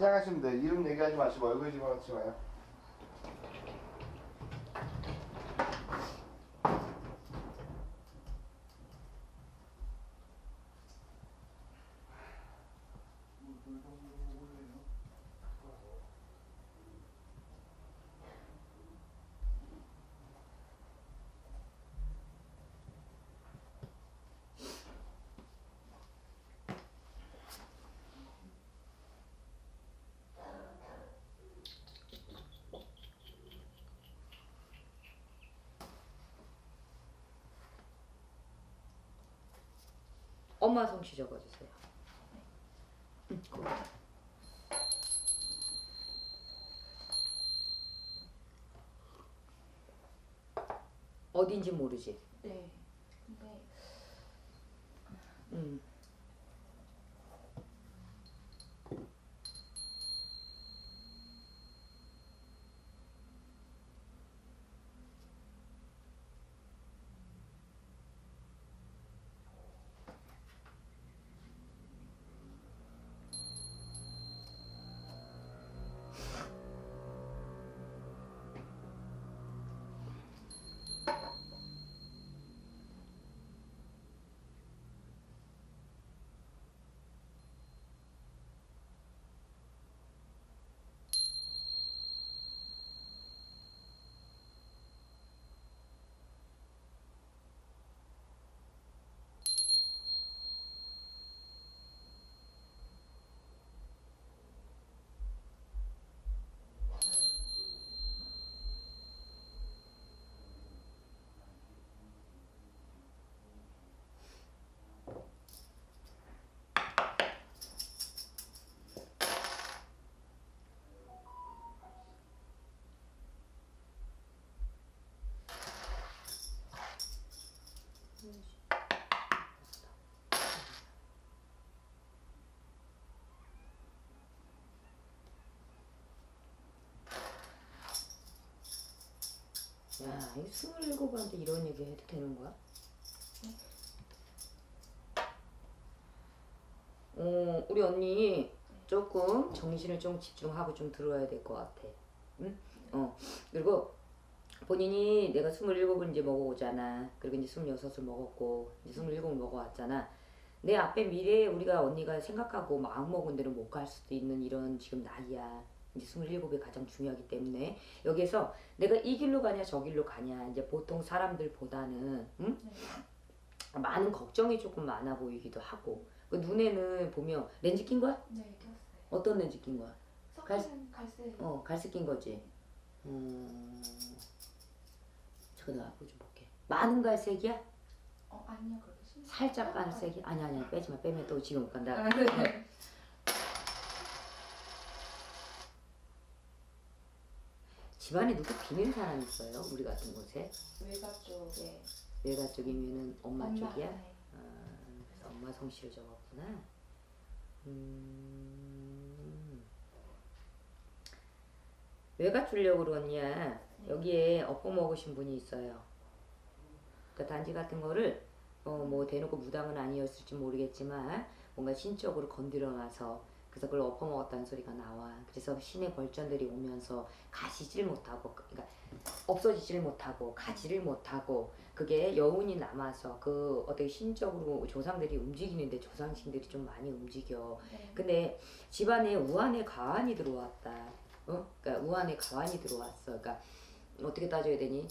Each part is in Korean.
시작하시면 돼. 이름 얘기하지 마시고 얼굴 집어넣지 마요. 엄마 성씨 적어주세요. 어딘지 모르지? 네. 근데 야, 이 27한테 이런 얘기 해도 되는 거야? 우리 언니 조금 정신을 좀 집중하고 좀 들어야 될 것 같아. 응? 그리고 본인이 내가 27을 이제 먹어오잖아. 그리고 이제 26을 먹었고, 이제 27을 먹어왔잖아. 내 앞에 미래에 우리가 언니가 생각하고 마음먹은 대로 못 갈 수도 있는 이런 지금 나이야. 이제 27이 가장 중요하기 때문에 여기서 내가 이 길로 가냐 저 길로 가냐 이제 보통 사람들보다는 응? 네. 많은 걱정이 조금 많아 보이기도 하고 그 눈에는 보면 렌즈 낀 거야? 네, 꼈어요. 어떤 렌즈 낀 거야? 갈색. 갈색 낀 거지. 잠깐 내가 앞으로 좀 볼게. 많은 갈색이야? 아니요, 그렇게 살짝 갈색이? 아니야 빼지마. 빼면 또 지금 못 간다. 네. 집안에 누구 비는 사람 있어요? 우리 같은 곳에? 외가 쪽에. 외가 쪽이면은 엄마 쪽이야? 네. 그래서 엄마 성씨를 적었구나. 외가 출력으로 그러냐? 여기에 엎어먹으신 분이 있어요. 그러니까 단지 같은 거를 뭐 대놓고 무당은 아니었을지 모르겠지만 뭔가 신적으로 건드려놔서 그래서 그걸 엎어먹었다는 소리가 나와. 그래서 신의 벌전들이 오면서 가시질 못하고 그러니까 없어지질 못하고 가지를 못하고 그게 여운이 남아서 그 어떻게 신적으로 조상들이 움직이는데 조상신들이 좀 많이 움직여. 네. 근데 집안에 우한의 가환이 들어왔다. 그러니까 우한의 가환이 들어왔어. 그러니까 어떻게 따져야 되니?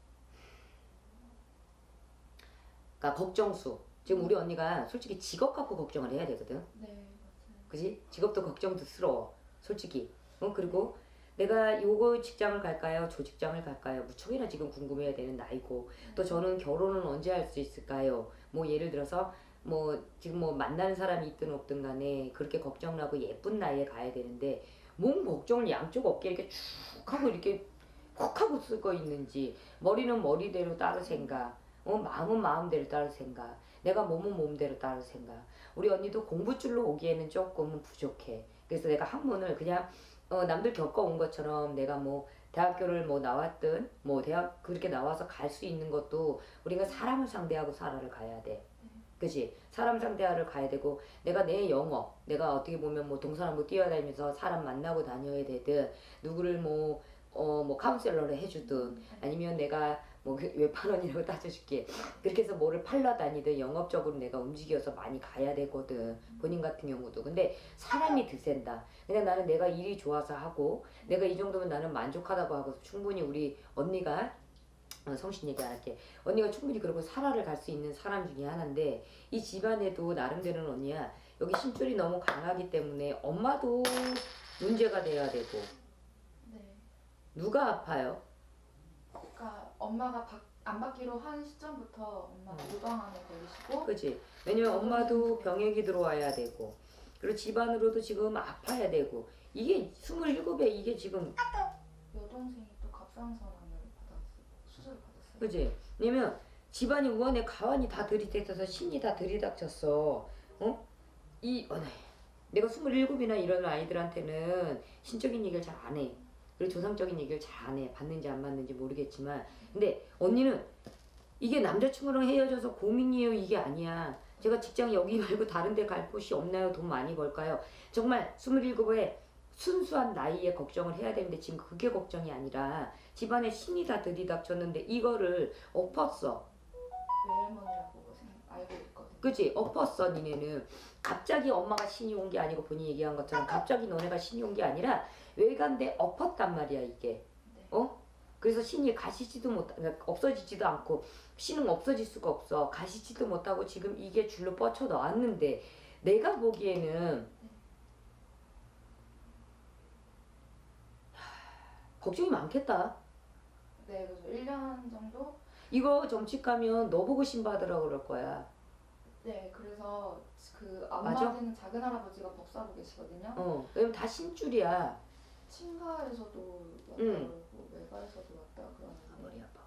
그러니까 걱정수. 지금 우리 언니가 솔직히 직업 갖고 걱정을 해야 되거든. 네, 맞아요. 그지? 직업도 걱정스러워. 솔직히. 그리고 내가 요거 직장을 갈까요? 저 직장을 갈까요? 무척이나 지금 궁금해야 되는 나이고 또 저는 결혼은 언제 할 수 있을까요? 뭐 예를 들어서 뭐 지금 뭐 만나는 사람이 있든 없든 간에 그렇게 걱정하고 예쁜 나이에 가야 되는데 뭔 걱정을 양쪽 어깨에 이렇게 쭉 하고 이렇게 콕 하고 쓰고 있는지 머리는 머리대로 따로 생각 마음은 마음대로 따로 생각 내가 몸은 몸대로 따로 생각 우리 언니도 공부줄로 오기에는 조금은 부족해. 그래서 내가 학문을 그냥 남들 겪어온 것처럼 내가 뭐 대학교를 뭐 나왔든 뭐 대학 그렇게 나와서 갈 수 있는 것도 우리가 사람을 상대하고 살아를 가야 돼. 그치? 사람 상대하러 가야 되고, 내가 내 영업, 내가 어떻게 보면 뭐 동서남북 뛰어다니면서 사람 만나고 다녀야 되든, 누구를 뭐 카운셀러를 해주든, 아니면 내가 뭐 왜 8원이라고 따져줄게. 그렇게 해서 뭐를 팔러 다니든 영업적으로 내가 움직여서 많이 가야 되거든. 본인 같은 경우도. 근데 사람이 드센다. 그냥 나는 내가 일이 좋아서 하고, 내가 이 정도면 나는 만족하다고 하고, 충분히 우리 언니가 성신 얘기 안 할게. 언니가 충분히 그러고 살아를 갈 수 있는 사람 중에 하나인데, 이 집안에도 나름대로는 언니야, 여기 신줄이 너무 강하기 때문에 엄마도 문제가 돼야 되고. 네. 누가 아파요? 그러니까 엄마가 안 받기로 한 시점부터 엄마가 유방암에 걸리시고. 그치? 왜냐면 엄마도 병역이 들어와야 되고, 그리고 집안으로도 지금 아파야 되고, 이게 27에 이게 지금, 여동생이 또 갑상선암을 수술을 받았어요. 그치? 왜냐면 집안이 우원에 가환이 다 들이닥쳐서 신이 다 들이닥쳤어. 내가 27이나 이런 아이들한테는 신적인 얘기를 잘 안 해. 그리고 조상적인 얘기를 잘 안 해. 받는지 안 받는지 모르겠지만, 근데 언니는 이게 남자친구랑 헤어져서 고민이에요, 이게 아니야. 제가 직장 여기 말고 다른 데 갈 곳이 없나요? 돈 많이 벌까요? 정말 27에 순수한 나이에 걱정을 해야 되는데 지금 그게 걱정이 아니라 집안에 신이 다 들이닥쳤는데 이거를 엎었어. 외할머니라고 알고 있거든요. 그치? 엎었어. 니네는 갑자기 엄마가 신이 온 게 아니고 본인이 얘기한 것처럼 갑자기 너네가 신이 온 게 아니라 외간데 엎었단 말이야 이게. 그래서 신이 가시지도 못, 그러니까 없어지지도 않고, 신은 없어질 수가 없어. 가시지도 못하고 지금 이게 줄로 뻗쳐 나왔는데, 내가 보기에는 걱정이 많겠다. 네, 그래서 1년 정도. 이거 정치 가면 너 보고 신 받으라고 그럴 거야. 네, 그래서 그 맞아? 안마하는 작은 할아버지가 법사로 계시거든요. 왜냐면 다 신줄이야. 친가에서도 왔다 응. 그러고 외가에서도 왔다 그러는데. 머리 아파.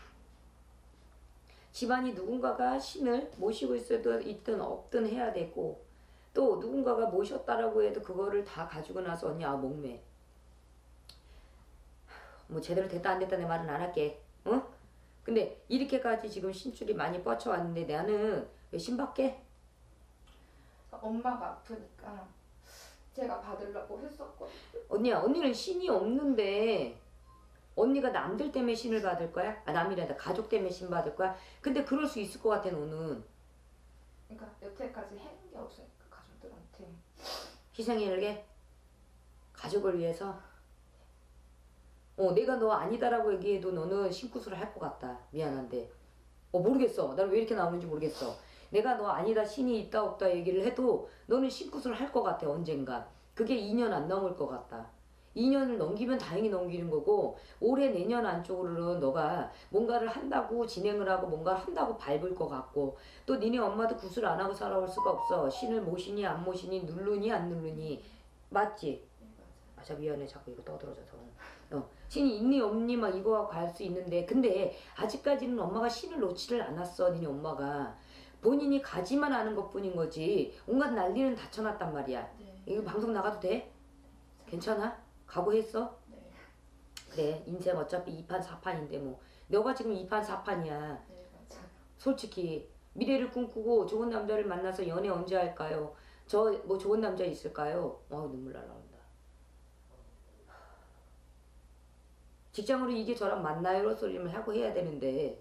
집안이 누군가가 신을 모시고 있든 없든 해야 되고, 또 누군가가 모셨다라고 해도 그거를 다 가지고 나서 언니 목매. 뭐 제대로 됐다 안 됐다 내 말은 안 할게. 근데 이렇게까지 지금 신줄이 많이 뻗쳐왔는데 나는 왜 신받게? 엄마가 아프니까 제가 받으려고 했었거든요. 언니야, 언니는 신이 없는데 언니가 남들 때문에 신을 받을 거야? 남이란다. 가족 때문에 신 받을 거야? 근데 그럴 수 있을 것 같아 너는. 그러니까 여태까지 해는 게 없으니까 가족들한테. 희생일게? 가족을 위해서? 내가 너 아니다라고 얘기해도 너는 신구술을 할 것 같다. 미안한데. 모르겠어. 나는 왜 이렇게 나오는지 모르겠어. 내가 너 아니다, 신이 있다 없다 얘기를 해도 너는 신구술을 할 것 같아, 언젠가. 그게 2년 안 넘을 것 같다. 2년을 넘기면 다행히 넘기는 거고, 올해 내년 안쪽으로는 너가 뭔가를 한다고 진행을 하고 뭔가를 한다고 밟을 것 같고, 또 니네 엄마도 구슬 안 하고 살아올 수가 없어. 신을 모시니 안 모시니, 누르니 안 누르니. 맞지? 네, 맞아요. 맞아, 미안해. 자꾸 이거 떠들어져서. 신이 있니 없니 막 이거 갈 수 있는데, 근데 아직까지는 엄마가 신을 놓지를 않았어. 니네 엄마가 본인이 가지만 않은 것뿐인 거지 온갖 난리는 다 쳐놨단 말이야. 네. 이거 방송 나가도 돼? 괜찮아? 각오했어? 네. 그래, 인생 어차피 2판 4판인데 뭐 너가 지금 2판 4판이야. 네, 맞아요. 솔직히 미래를 꿈꾸고 좋은 남자를 만나서 연애 언제 할까요? 저 뭐 좋은 남자 있을까요? 눈물 날라온다. 직장으로 이게 저랑 만나요 소리를 하고 해야 되는데,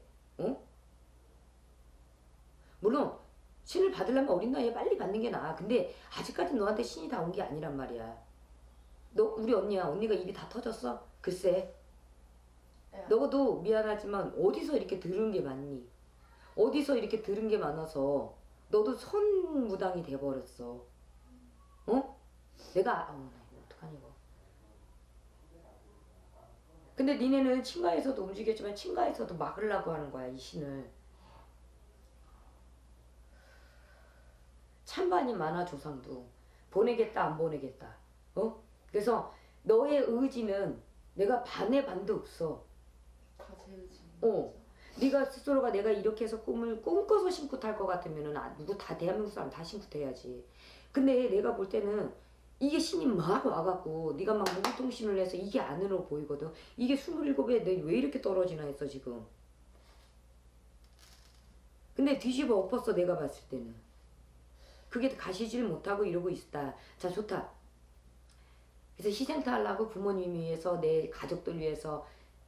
물론 신을 받으려면 어린 나이에 빨리 받는 게 나아. 근데 아직까지 너한테 신이 다 온 게 아니란 말이야. 너 우리 언니야. 언니가 입이 다 터졌어? 글쎄. 네. 너도 미안하지만 어디서 이렇게 들은 게 많니? 어디서 이렇게 들은 게 많아서 너도 선무당이 돼버렸어. 내가 어떡하니 이거. 근데 니네는 친가에서도 움직였지만 친가에서도 막으려고 하는 거야, 이 신을. 찬반이 많아, 조상도. 보내겠다 안 보내겠다. 그래서 너의 의지는 내가 반의 반도 없어. 다 제 의지입니다. 네가 스스로가 내가 이렇게 해서 꿈을 꿈꿔서 신고 탈 것 같으면은 누구 다 대한민국 사람 다 신고 태야지. 근데 내가 볼 때는 이게 신이 막 와갖고 네가 막 무기통신을 해서 이게 안으로 보이거든. 이게 27에 내 왜 이렇게 떨어지나 했어 지금. 근데 근데 뒤집어 엎었어 내가 봤을 때는. 그게 가시질 못하고 이러고 있다. 자 좋다. 그래서 희생타 하려고 부모님 위해서 내 가족들 위해서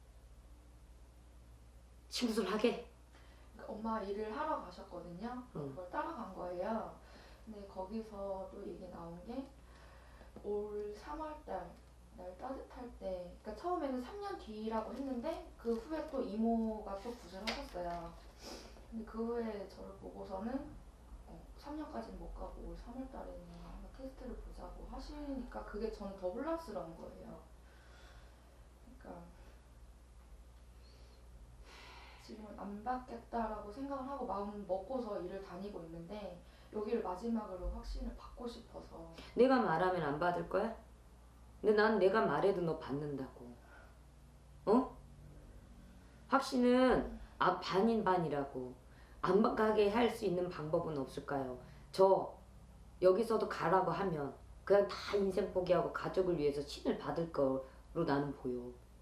신구술 하게. 그러니까 엄마 일을 하러 가셨거든요. 응. 그걸 따라간 거예요. 근데 거기서 또 얘기 나온 게 올 3월달 날 따뜻할 때, 그러니까 처음에는 3년 뒤라고 했는데 그 후에 또 이모가 또 굿을 하셨어요. 근데 그 후에 저를 보고서는 3년까지는 못 가고 올 3월달에는 한번 테스트를 보자고 하시니까 그게 저는 더 혼란스러운 거예요. 그러니까 지금은 안 받겠다라고 생각을 하고 마음 먹고서 일을 다니고 있는데 여기를 마지막으로 확신을 받고 싶어서. 내가 말하면 안 받을 거야? 근데 난 내가 말해도 너 받는다고. 어? 확신은 반인 반이라고. 안 가게 할 수 있는 방법은 없을까요? 저 여기서도 가라고 하면 그냥 다 인생 포기하고 가족을 위해서 신을 받을 거로 나는 보여.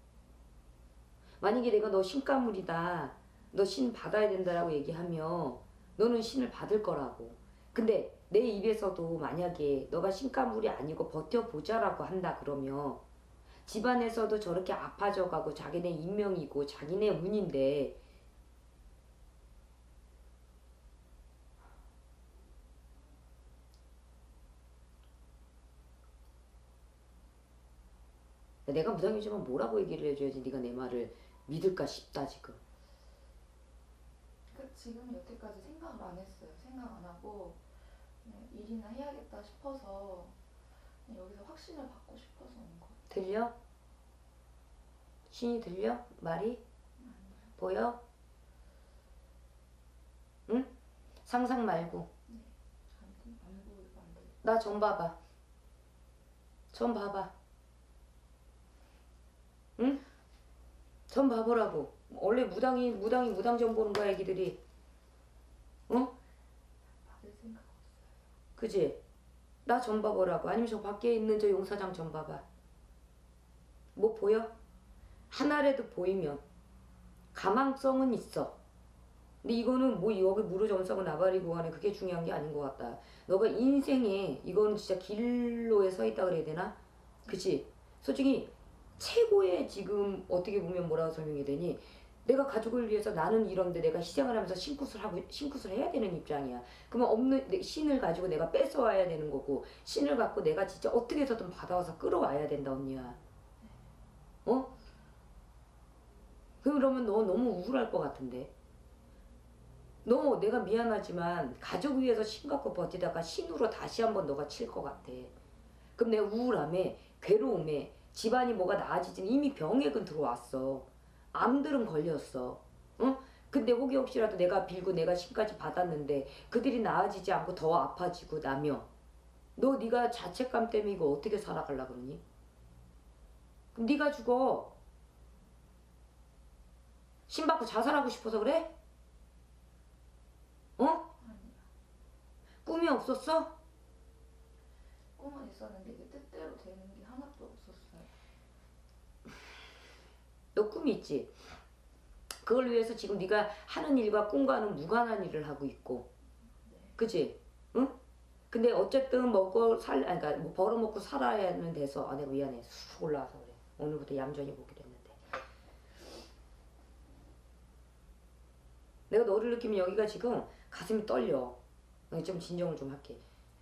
만약에 내가 너 신가물이다, 너 신 받아야 된다라고 얘기하면 너는 신을 받을 거라고. 근데 내 입에서도 만약에 너가 신가물이 아니고 버텨보자라고 한다 그러면 집안에서도 저렇게 아파져가고 자기네 인명이고 자기네 운인데 내가 무당이지만 뭐라고 얘기를 해줘야지 네가 내 말을 믿을까 싶다 지금. 그러니까 지금 여태까지 생각을 안 했어요. 생각 안 하고 그냥 일이나 해야겠다 싶어서 그냥 여기서 확신을 받고 싶어서 온 거예요. 들려? 신이 들려? 말이? 보여? 응? 상상 말고. 네. 안 보이고 안 들려. 나 좀 봐봐. 좀 봐봐. 응? 좀 봐보라고. 원래 무당이 무당 좀 보는 거야 애기들이. 어? 받을 생각 없어요. 그지? 나 좀 봐보라고. 아니면 저 밖에 있는 저 용사장 좀 봐봐. 뭐 보여? 하나라도 보이면 가망성은 있어. 근데 이거는 뭐 여기 무릎 점사고 나발이고 하네 그게 중요한 게 아닌 것 같다. 너가 인생에 이거는 진짜 길로에 서 있다 그래야 되나? 그치? 솔직히 최고의 지금 어떻게 보면 뭐라고 설명해야 되니? 내가 가족을 위해서 나는 이런데 내가 희생을 하면서 신굿을 해야 되는 입장이야. 그러면 없는 신을 가지고 내가 뺏어와야 되는 거고 신을 갖고 내가 진짜 어떻게 해서든 받아와서 끌어와야 된다 언니야. 어? 그러면 너 너무 우울할 것 같은데. 너 내가 미안하지만 가족 위해서 신 갖고 버티다가 신으로 다시 한번 너가 칠 것 같아. 그럼 내 우울함에 괴로움에 집안이 뭐가 나아지진 이미 병액은 들어왔어. 암들은 걸렸어. 응? 근데 혹시라도 내가 빌고 내가 신까지 받았는데 그들이 나아지지 않고 더 아파지고 나면 너 네가 자책감 때문에 이거 어떻게 살아가려고 그러니? 그럼 네가 죽어. 신 받고 자살하고 싶어서 그래? 어? 아니야. 꿈이 없었어? 꿈은 있었는데 이게 뜻대로 되는 게 하나도 없었어요. 너 꿈이 있지? 그걸 위해서 지금 네가 하는 일과 꿈과는 무관한 일을 하고 있고 그치? 응? 근데 어쨌든 그러니까 뭐 벌어먹고 살아야 하는 데서 내가 미안해 쑥 올라와서 그래. 오늘부터 얌전히 보기로 했는데 내가 너를 느끼면 여기가 지금 가슴이 떨려. 좀 진정을 좀 할게.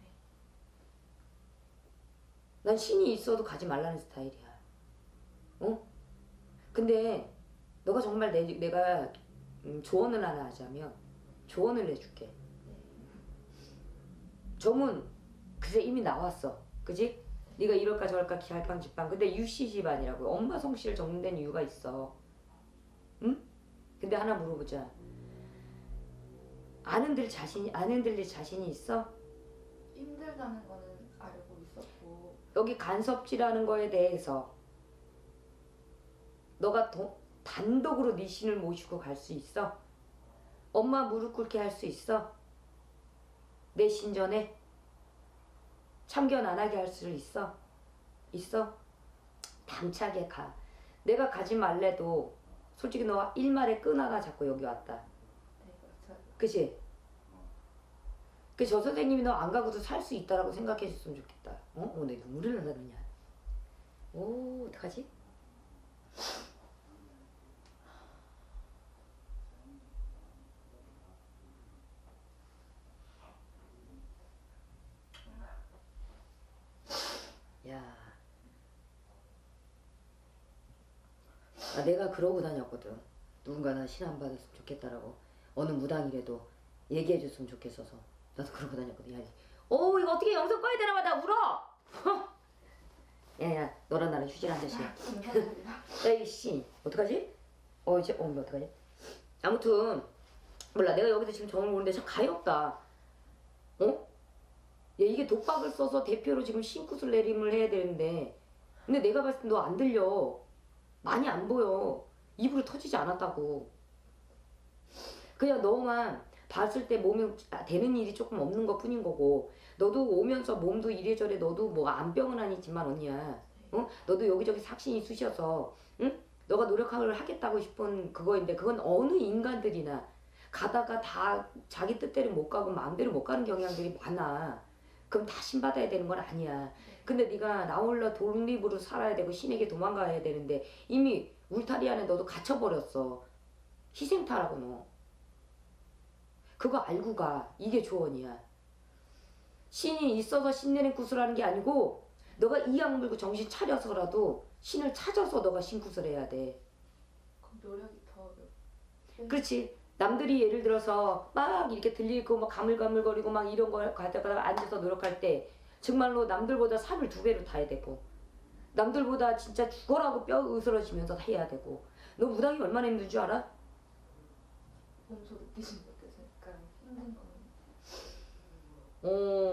난 신이 있어도 가지 말라는 스타일이야. 어? 근데 너가 정말 내가 조언을 하나 하자면 조언을 해줄게. 점은 그새 이미 나왔어. 그지? 네가 이럴까 저럴까 기할빵집빵. 근데 유씨 집안이라고. 엄마 성씨를 적는 데는 이유가 있어. 응? 근데 하나 물어보자. 아는들 자신이 있어? 힘들다는 거는 알고 있었고 여기 간섭지라는 거에 대해서 너가 단독으로 네 신을 모시고 갈 수 있어? 엄마 무릎 꿇게 할 수 있어? 내 신전에? 참견 안 하게 할 수 있어? 있어? 당차게 가. 내가 가지 말래도 솔직히 너 일말에 끈 하나 잡고 여기 왔다. 네, 그렇죠. 그치? 그 저 선생님이 너 안 가고도 살 수 있다라고 생각해 줬으면 좋겠다. 내 눈물을 흘러느냐. 오, 어떡하지? 야, 내가 그러고 다녔거든. 누군가 나 신안 받았으면 좋겠다라고. 어느 무당이라도 얘기해 줬으면 좋겠어서. 나도 그러고 다녔거든. 야, 이거 어떻게 영상 꺼야 되나 봐. 나 울어! 야, 너랑 나랑 휴지를 한 잔씩. 감사합니다. 야, 이씨, 어떡하지? 이제, 어떡하지? 아무튼, 몰라. 내가 여기서 지금 정을 보는데 참 가엾다. 야, 이게 독박을 써서 대표로 지금 신굿을 내림을 해야 되는데, 근데 내가 봤을 때 너 안 들려. 많이 안 보여. 입으로 터지지 않았다고. 그냥 너만 봤을 때 몸에 되는 일이 조금 없는 것 뿐인 거고, 너도 오면서 몸도 이래저래 너도 뭐 안병은 아니지만 언니야. 너도 여기저기 삭신이 쑤셔서, 응? 너가 노력을 하겠다고 싶은 그거인데, 그건 어느 인간들이나 가다가 다 자기 뜻대로 못 가고 마음대로 못 가는 경향들이 많아. 그럼 다 신받아야 되는 건 아니야. 근데 네가 나 홀라 독립으로 살아야 되고 신에게 도망가야 되는데 이미 울타리 안에 너도 갇혀버렸어. 희생타라고 너. 그거 알고 가. 이게 조언이야. 신이 있어서 신내는 굿을 하는 게 아니고 너가 이악 물고 정신 차려서라도 신을 찾아서 너가 신굿을 해야 돼. 그럼 노력이 더 그렇지. 남들이 예를 들어서 막 이렇게 들리고 막 가물가물거리고 막 이런 걸 가다가 앉아서 노력할 때 정말로 남들보다 삶을 2배로 타야 되고 남들보다 진짜 죽어라고 뼈 으스러지면서 해야 되고. 너 무당이 얼마나 힘든 줄 알아? 몸소 느끼신 것같으니까 힘든 거는.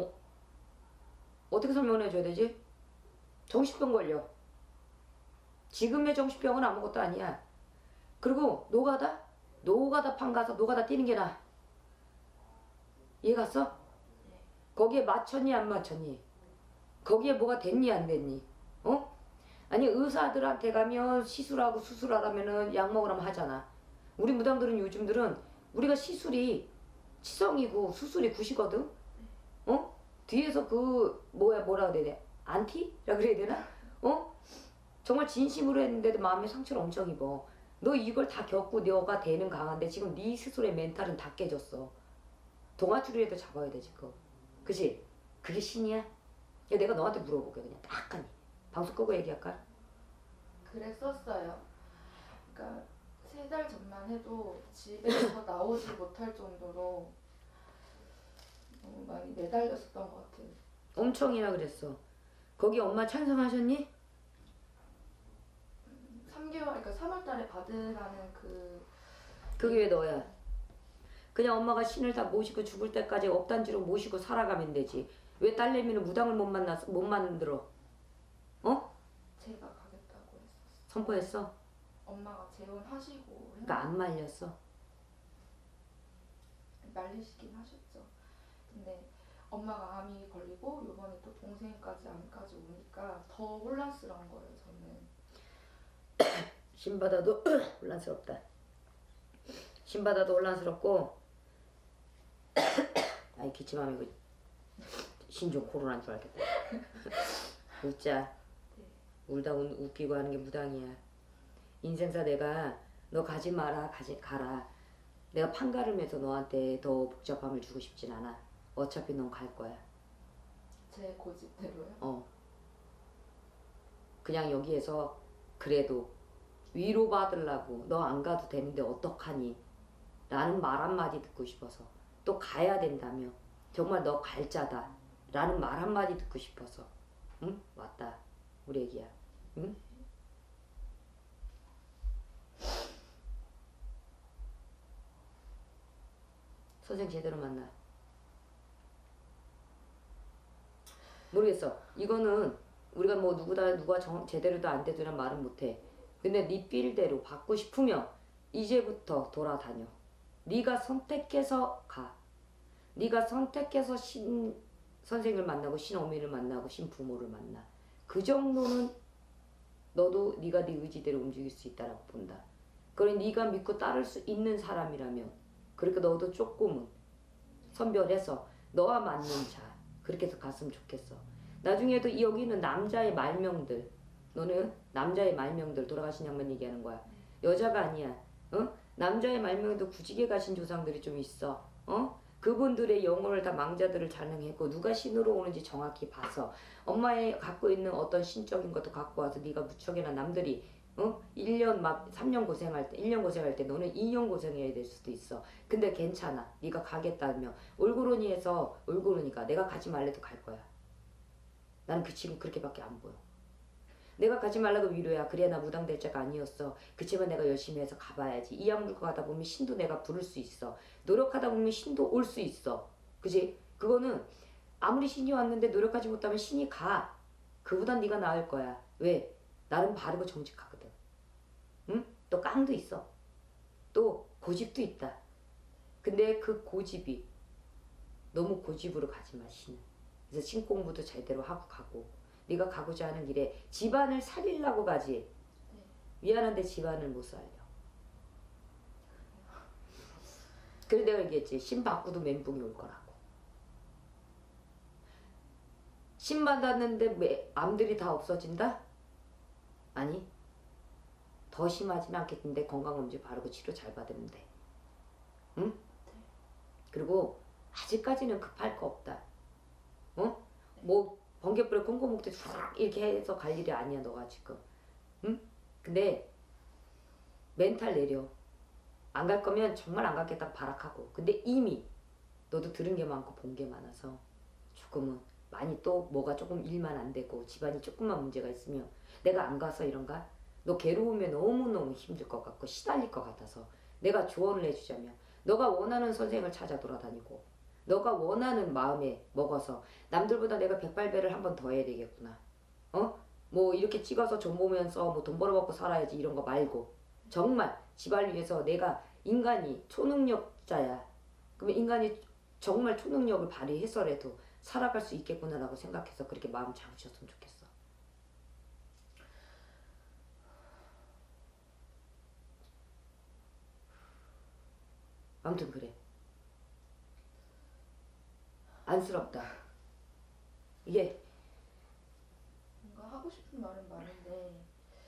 어떻게 설명해 줘야 되지? 정신병 걸려. 지금의 정신병은 아무것도 아니야. 그리고 노가다판 가서 노가다 뛰는 게 나아. 이해 갔어? 네. 거기에 맞췄니 안 맞췄니? 거기에 뭐가 됐니 안 됐니? 아니 의사들한테 가면 시술하고 수술하라면은 약 먹으라면 하잖아. 우리 무당들은 요즘들은 우리가 시술이 치성이고 수술이 굿이거든. 뒤에서 뭐라 그래야 돼? 안티라 그래야 되나? 정말 진심으로 했는데도 마음의 상처를 엄청 입어. 너 이걸 다 겪고 너가 되는 강한데 지금 네 스스로의 멘탈은 다 깨졌어. 동아줄이라도 잡아야 돼 지금. 그치? 그게 신이야? 야, 내가 너한테 물어볼게 그냥 딱하니. 방송 끄고 얘기할까? 그랬었어요. 그러니까 3달 전만 해도 집에서 나오지 못할 정도로 너무 많이 매달렸었던 것 같아요. 엄청이나 그랬어. 거기 엄마 찬성하셨니? 3개월, 그러니까 3월달에 받으라는 그게 왜 너야? 그냥 엄마가 신을 다 모시고 죽을 때까지 억단지로 모시고 살아가면 되지. 왜 딸내미는 무당을 못 만들어? 제가 가겠다고 했었어요. 선포했어? 엄마가 재혼하시고 그러니까 안 말렸어. 말리시긴 하셨죠. 근데 엄마가 암이 걸리고 요번에 또 동생까지 암까지 오니까 더 혼란스러운 거예요. 저는. 신받아도 혼란스럽다. 신받아도 혼란스럽고 아이 기침하면 이거 신종 코로나인 줄 알겠다. 웃자. 네. 울다 웃기고 하는 게 무당이야. 인생사 내가 너 가지 마라 가라. 내가 판가름해서 너한테 더 복잡함을 주고 싶진 않아. 어차피 넌 갈 거야. 제 고집대로요? 그냥 여기에서 그래도 위로받으려고 너 안 가도 되는데 어떡하니? 라는 말 한마디 듣고 싶어서. 또 가야 된다며 정말 너 갈 자다 라는 말 한마디 듣고 싶어서. 응? 왔다 우리 애기야. 응? 선생 제대로 만나. 모르겠어. 이거는 우리가 뭐 누가 제대로도 안 돼도란 말은 못해. 근데 네 필대로 받고 싶으면 이제부터 돌아다녀. 네가 선택해서 가. 네가 선택해서 신 선생을 만나고 신어미를 만나고 신부모를 만나. 그 정도는 너도 네가 네 의지대로 움직일 수 있다라고 본다. 그래 네가 믿고 따를 수 있는 사람이라면 그러니까 너도 조금은 선별해서 너와 맞는 자. 그렇게 해서 갔으면 좋겠어. 나중에도 여기 있는 남자의 말명들, 너는 남자의 말명들, 돌아가신 양반 얘기하는 거야. 여자가 아니야. 남자의 말명도 구직에 가신 조상들이 좀 있어. 그분들의 영혼을 다 망자들을 잔행했고 누가 신으로 오는지 정확히 봐서 엄마의 갖고 있는 어떤 신적인 것도 갖고 와서 네가 무척이나 남들이 1년 막 3년 고생할 때 1년 고생할 때 너는 2년 고생해야 될 수도 있어. 근데 괜찮아. 네가 가겠다면 올고르니까 내가 가지 말래도 갈 거야. 나는 그 친구 그렇게밖에 안 보여. 내가 가지 말라고 위로야. 그래 나 무당될 자가 아니었어. 그치만 내가 열심히 해서 가봐야지. 이악 물고 가다 보면 신도 내가 부를 수 있어. 노력하다 보면 신도 올 수 있어. 그지? 그거는 아무리 신이 왔는데 노력하지 못하면 신이 가. 그보다 네가 나을 거야. 왜? 나는 바르고 정직하거든. 응? 또 깡도 있어. 또 고집도 있다. 근데 그 고집이 너무 고집으로 가지 마 신은. 그래서 신 공부도 제대로 하고 가고 네가 가고자 하는 길에 집안을 살리려고 가지. 미안한데 집안을 못 살려. 그래 내가 얘기했지. 신 받고도 멘붕이 올 거라고. 신 받았는데 암들이 다 없어진다? 아니 더 심하지는 않겠는데 건강검진 바르고 치료 잘 받으면 돼. 응? 그리고 아직까지는 급할 거 없다. 뭐 번개불에 콩고목대 이렇게 해서 갈 일이 아니야 너가 지금. 응? 근데 멘탈 내려. 안 갈 거면 정말 안 가겠다 발악하고. 근데 이미 너도 들은 게 많고 본 게 많아서 조금은 많이 또 뭐가 조금 일만 안 되고 집안이 조금만 문제가 있으면 내가 안 가서 이런가? 너 괴로우면 너무너무 힘들 것 같고 시달릴 것 같아서 내가 조언을 해주자면 너가 원하는 선생을 찾아 돌아다니고 너가 원하는 마음에 먹어서 남들보다 내가 백발배를 한 번 더 해야 되겠구나. 뭐 이렇게 찍어서 돈 보면서 뭐 돈 벌어먹고 살아야지 이런 거 말고 정말 집안을 위해서 내가 인간이 초능력자야. 그러면 인간이 정말 초능력을 발휘해서라도 살아갈 수 있겠구나라고 생각해서 그렇게 마음 잡으셨으면 좋겠어. 아무튼 그래. 안쓰럽다. 이게 뭔가 하고 싶은 말은 많은데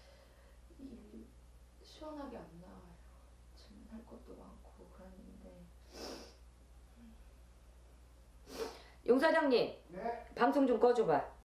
시원하게 안 나와요. 지금 할 것도 많고 그랬는데. 용 사장님 네. 방송 좀 꺼줘봐.